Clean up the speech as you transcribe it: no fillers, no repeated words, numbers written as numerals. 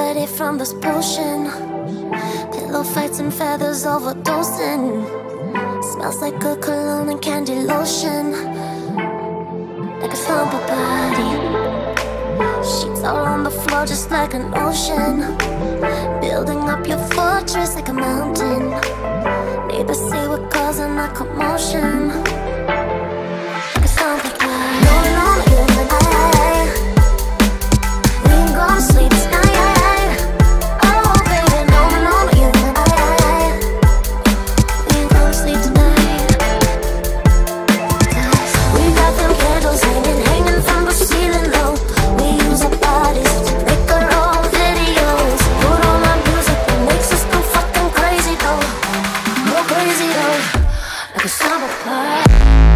ready from this potion. Pillow fights and feathers overdosing. Smells like good cologne and candy lotion. Like a slumber body. Sheets all on the floor just like an ocean. Building up your fortress like a mountain. Neighbors say we're causing a commotion. Like a slumber body. Rolling on you and we ain't gonna sleep tonight. Oh baby, rolling on you and we ain't gonna sleep tonight. 'Cause we got them candles hanging from the ceiling low. We use our bodies to make our own videos. Put on our music that makes us go fucking crazy though. Go crazy though. Like a summer party.